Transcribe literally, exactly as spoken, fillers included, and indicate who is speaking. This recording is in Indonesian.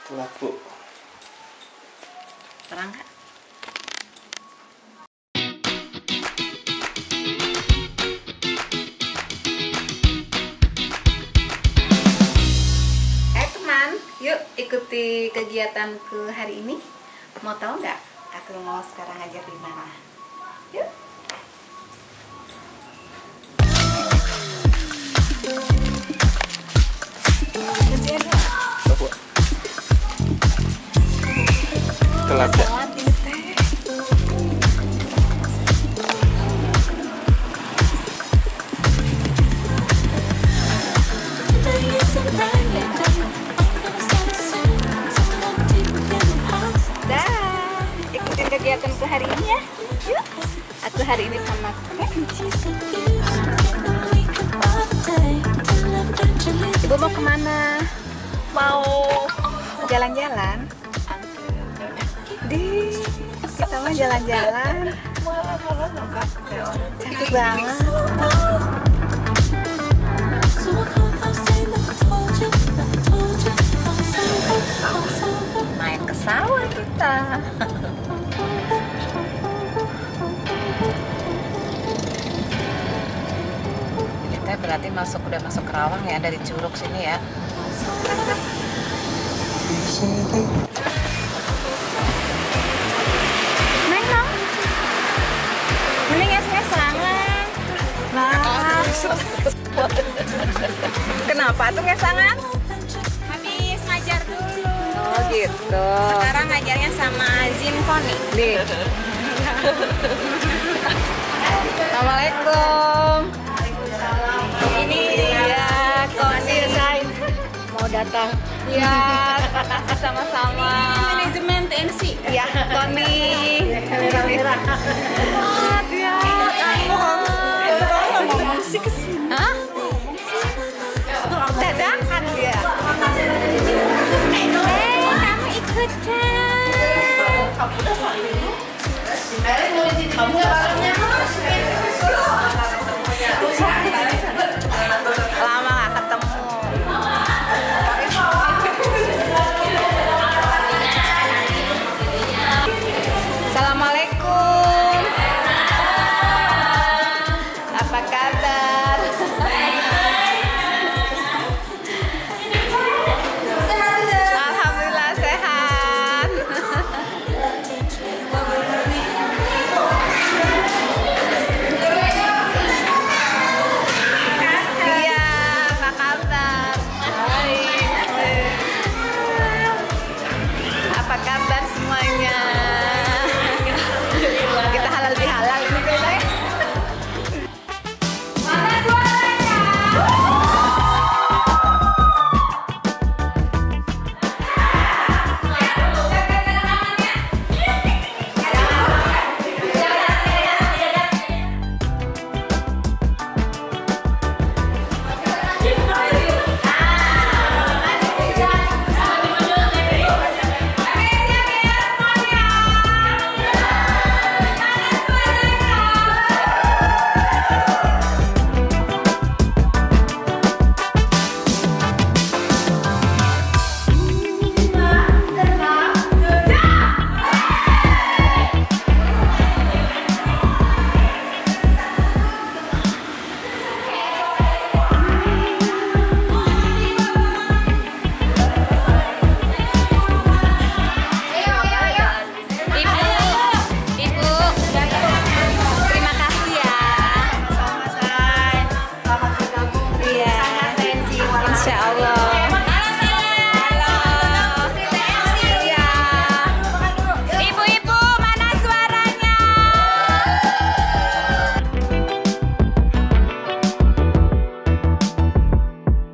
Speaker 1: labu.
Speaker 2: Terang Kak? Hai teman, yuk ikuti kegiatanku hari ini. Mau tahu nggak aku mau sekarang ngajar di mana? Yuk.
Speaker 1: Telaga.
Speaker 2: Dah, ikutin kegiatanku hari ini ya. Yuk. Aku hari ini sama Kenci. Ibu mau kemana? Mau jalan-jalan? Di kita mau jalan-jalan. Cantik banget. Main ke sawah kita. Ini teh berarti masuk udah masuk Kerawang ya, dari Curug sini ya. Neng dong. Mending nges-ngesangan. Nah. Kenapa tuh ngesangan?
Speaker 3: Habis ngajar dulu.
Speaker 2: Oh gitu.
Speaker 3: Sekarang ngajarnya sama Zimkoni.
Speaker 2: Nih. Assalamualaikum. Ini dia Koni mau datang. Ya, sama-sama.
Speaker 3: Manajemen T N C.
Speaker 2: Ya, Koni. Merah-merah. Ya, kamu ngomong sih kesini. Hah? Dadakan dia. Eh, kamu ikutan. Kamu udah paling. Kamu barangnya lama gak ketemu. Assalamualaikum. Apa kabar? Alhamdulillah sehat. Iya, apa kabar? Apa kabar semuanya? Kita halal bihalal ini kayaknya. Mana suaranya? Insya Allah.